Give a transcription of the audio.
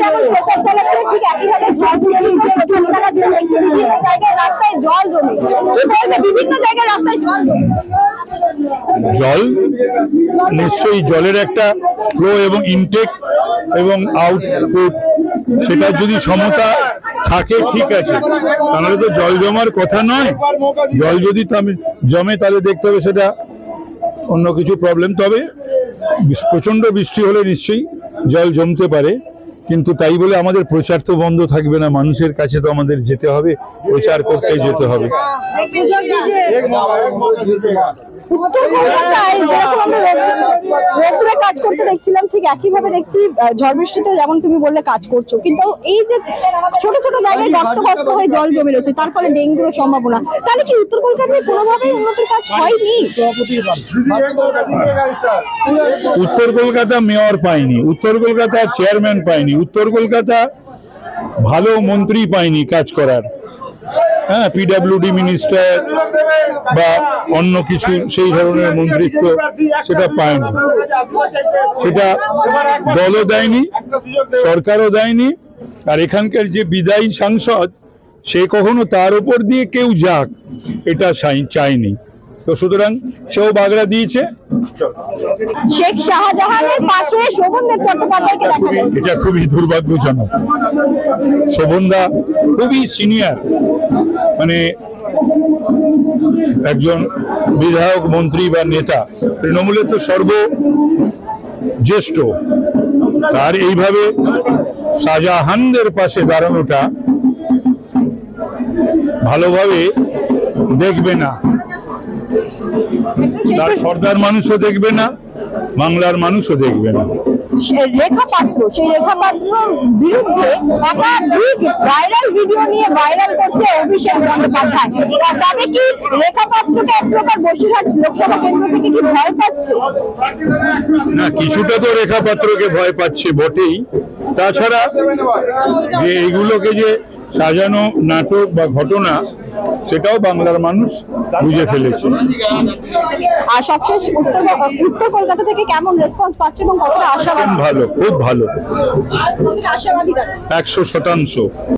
যেমন প্রচার চালাচ্ছে ঠিক একইভাবে ঝড় বৃষ্টিতে প্রচার চালাচ্ছে, বিভিন্ন জায়গায় রাস্তায় জল জমে, বিভিন্ন জায়গায় রাস্তায় জল জমে। জল নিশ্চয়ই জলের একটা ফ্লো এবং ইনটেক এবং আউটপুট সেটা যদি সমতা থাকে ঠিক আছে, তাহলে তো জল জমার কথা নয়। জল যদি জমে তাহলে দেখতে হবে সেটা অন্য কিছু প্রবলেম। তবে প্রচন্ড বৃষ্টি হলে নিশ্চয়ই জল জমতে পারে, কিন্তু তাই বলে আমাদের প্রচার তো বন্ধ থাকবে না। মানুষের কাছে তো আমাদের যেতে হবে, প্রচার করতে যেতে হবে। উত্তর কলকাতায় যেরকম আমরা রোদ্দুরে কাজ করতে দেখছিলাম, ঠিক একইভাবে দেখছি ঝড় বৃষ্টিতে যেমন তুমি বললে কাজ করছো, কিন্তু এই যে ছোট ছোট জায়গায় গর্ত গর্ত হয়ে জল জমে রয়েছে, তার ফলে ডেঙ্গুর সম্ভাবনা, তাহলে কি উত্তর কলকাতায় কোনোভাবেই উন্নতির কাজ হয়নি? উত্তর কলকাতা মেয়র পায়নি, উত্তর কলকাতা চেয়ারম্যান পায়নি, উত্তর কলকাতা ভালো মন্ত্রী পায়নি কাজ করার। হ্যাঁ, পিডব্লিউডি মিনিস্টার বা অন্য কিছু সেই ধরনের মন্ত্রিত্ব সেটা পায়নি, সেটা দলও দেয়নি, সরকারও দেয়নি। আর এখানকার যে বিদায়ী সাংসদ সে কখনো তার উপর দিয়ে কেউ যাক এটা চায়নি, তো সুতরাং সেও বাগড়া দিয়েছে। শেখ শাহজাহানের পাশে শোভনদেব চট্টোপাধ্যায়কে দেখা যাচ্ছে, এটা খুবই দুর্ভাগ্যজনক। শোভনদা খুবই সিনিয়র, মানে একজন বিধায়ক, মন্ত্রী বা নেতা, তৃণমূলের তো সর্বজ্যেষ্ঠ, তার এইভাবে শাহজাহানদের পাশে দাঁড়ানোটা ভালোভাবে দেখবে না, তার সর্দার মানুষও দেখবে না, বাংলার মানুষও দেখবে না। রেখা পাত্র, সেই রেখা পাত্রর বিরুদ্ধে একাধিক ভাইরাল ভিডিও নিয়ে ভাইরাল করছে অভিষেক বন্দ্যোপাধ্যায়। তবে কি রেখা পাত্রকে এক প্রকার বসিরহাট লোকসভা কেন্দ্র থেকে কি ভয় পাচ্ছে? না, কিছুটা তো রেখা পাত্রকে ভয় পাচ্ছে বটেই, তাছাড়া যে এইগুলোকে যে সাজানো নাটক বা ঘটনা সেটাও বাংলার মানুষ বুঝে ফেলেছে। আর সবশেষ উত্তর কলকাতা থেকে কেমন রেসপন্স পাচ্ছে এবং কতটা আশাবাদী? ভালো, খুব ভালো, আশাবাদী 100%।